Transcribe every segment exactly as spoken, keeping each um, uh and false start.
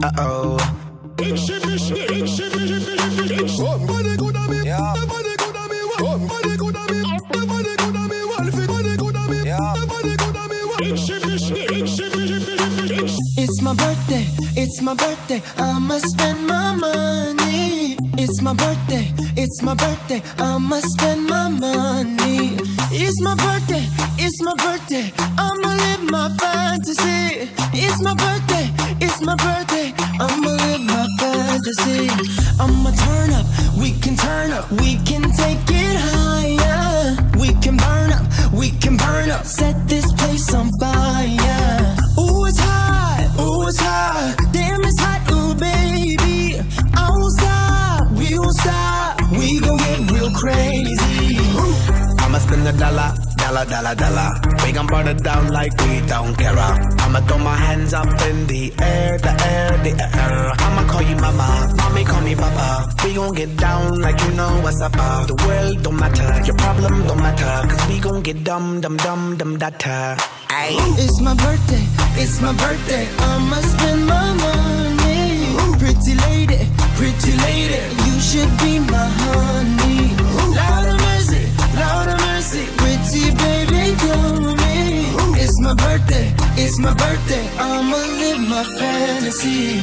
Uh-oh. It's my birthday, it's my birthday, I'ma spend my money. It's my birthday, it's my birthday, I'ma spend my money. It's my birthday, it's my birthday, I'ma live my fantasy. It's my birthday, it's my birthday, I'ma live my fantasy. I'ma turn up, we can turn up, we can take it higher. We can burn up, we can burn up, set this place on fire. Ooh, it's hot, ooh, it's hot, damn it's hot, ooh baby. I won't stop, we won't stop, we gon' get real crazy. I'ma spend a dollar, dollar, dollar, dollar. We gon' burn it down like we don't care. I'ma throw my hands up in the air, the air, the air. I'ma call you mama, mommy call me papa. We gon' get down like you know what's up. The world don't matter, your problem don't matter, cause we gon' get dumb, dumb, dumb, dumb, data. Ay. It's my birthday, it's my birthday, I'ma spend my money. Pretty lady, pretty lady, you should be my honey. Lord of mercy, Lord of mercy, pretty baby, come with me. It's my birthday, it's my birthday, I'ma live my fantasy.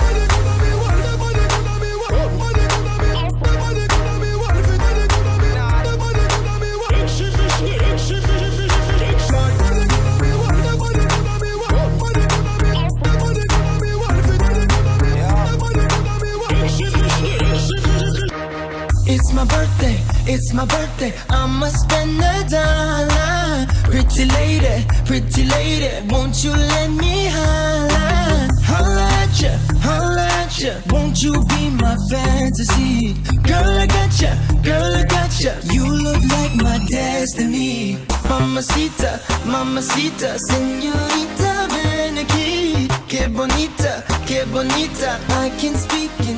It's my birthday, it's my birthday, I'ma spend a dollar. Pretty lady, pretty lady, won't you let me holla? Holla at ya, holla at ya, won't you be my fantasy? Girl, I got ya, girl, I got ya, you look like my destiny. Mamacita, mamacita, señorita, ven aquí. Que bonita, que bonita, I can speak in